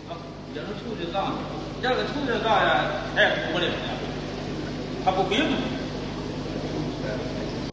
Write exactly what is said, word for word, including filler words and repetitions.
要是抽得上，要是抽得上呀，他也不过来了，他不给动。